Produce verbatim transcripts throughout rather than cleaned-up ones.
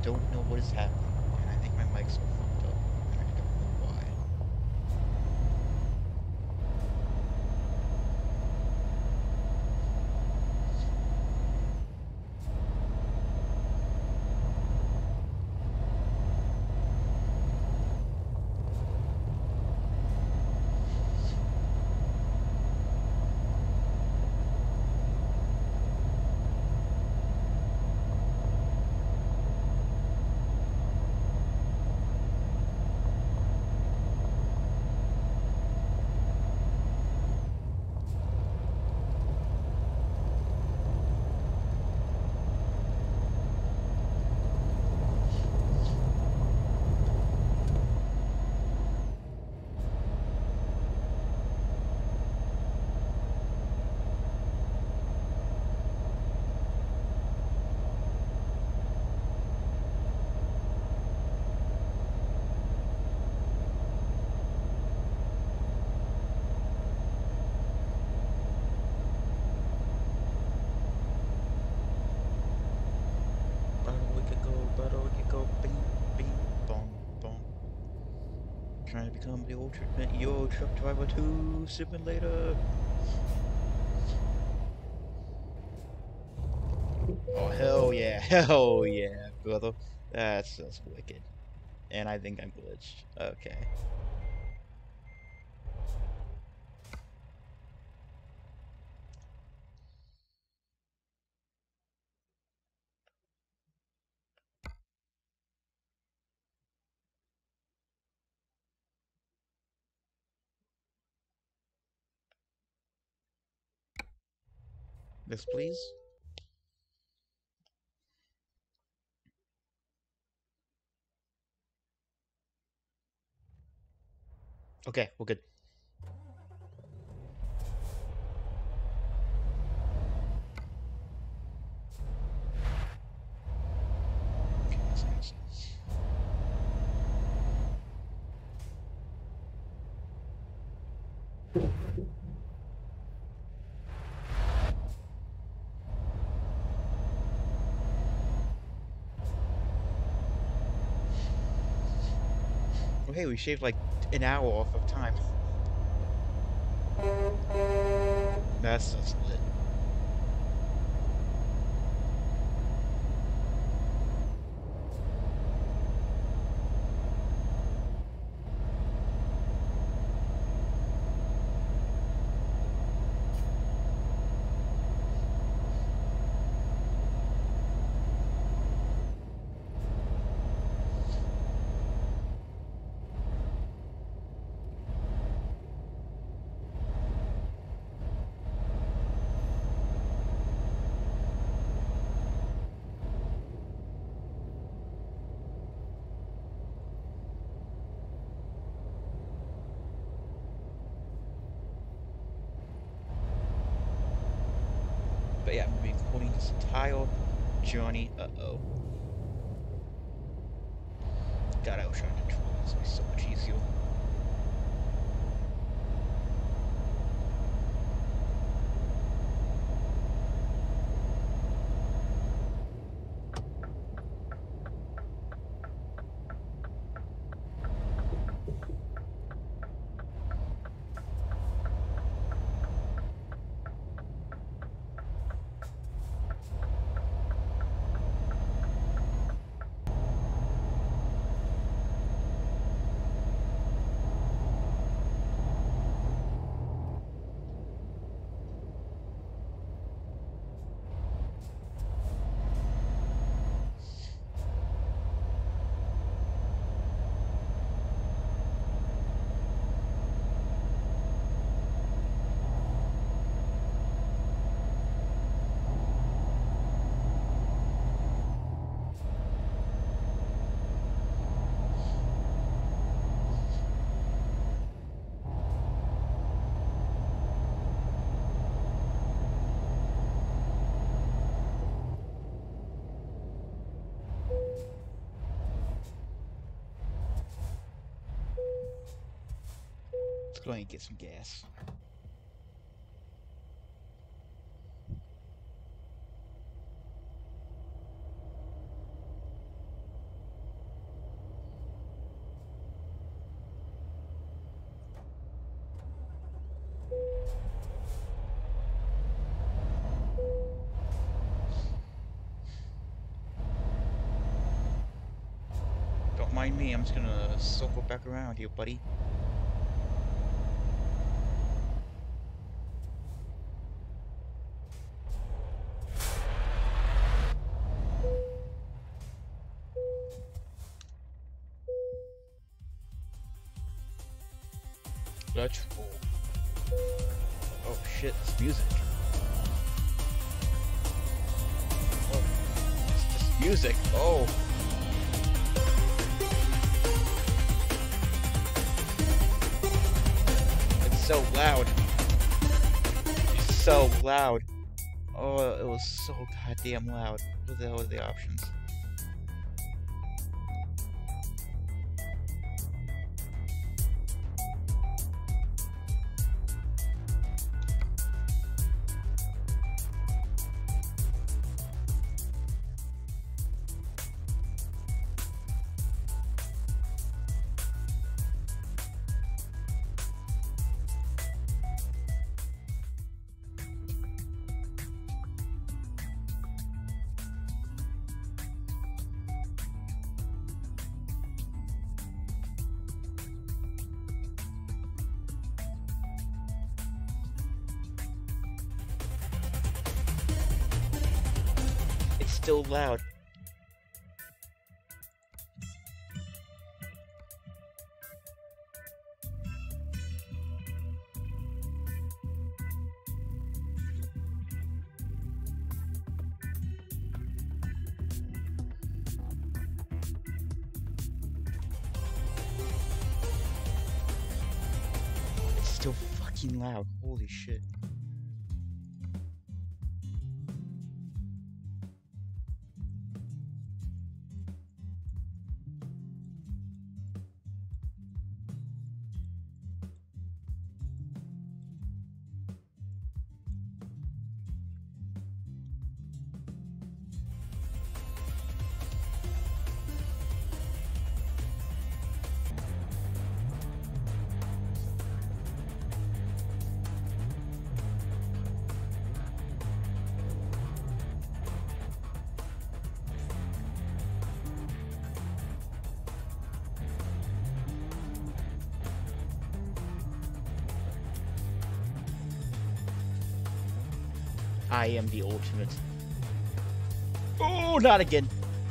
don't know what is happening, and I think my mic's so fucked up, and I don't know why. Bottle we could go, bottle we could go, bing, bing, bong, bong. Trying to become the ultimate Euro Truck Driver two simulator. Oh, hell yeah, hell yeah, brother. That's just wicked. And I think I'm glitched. Okay. This, please. Okay, we're good. Okay, that's nice. Oh, hey, we shaved like an hour off of time. That's just lit. But yeah, I'm gonna be recording this entire journey. Uh oh. God, I wish I had control. This would be so much easier. Let's go ahead and get some gas. mind me. I'm just gonna circle back around here, buddy. Let's roll. Oh shit, it's music. Oh, it's just music. Oh. It's so loud. It's so loud. Oh, it was so goddamn loud. What the hell are the options? Still loud. It's still fucking loud. Holy shit. I am the ultimate. Oh, not again.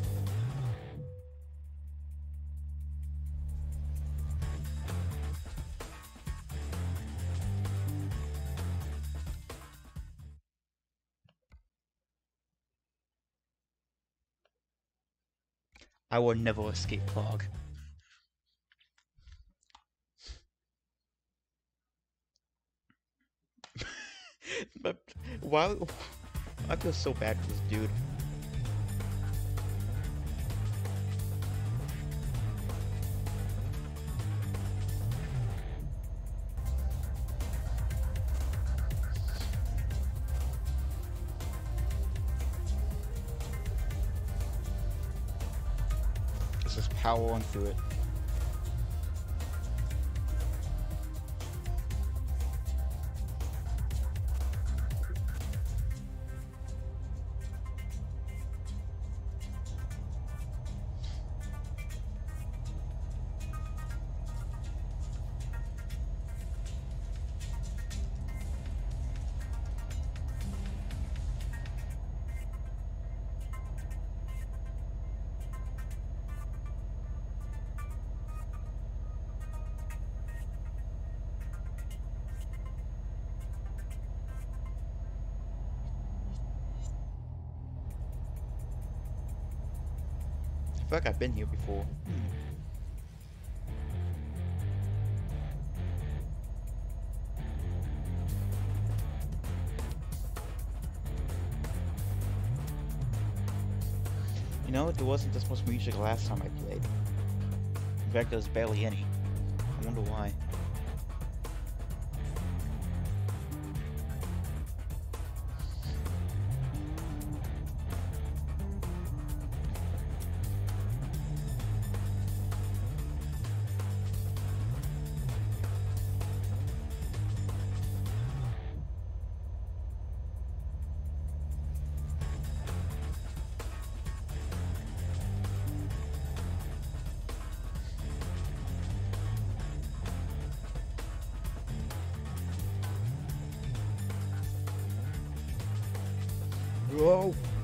I will never escape fog. But why? I feel so bad for this dude. Let's just power on through it. I feel like I've been here before. You know, there wasn't this much music last time I played. In fact, there was barely any. I wonder why. Whoa.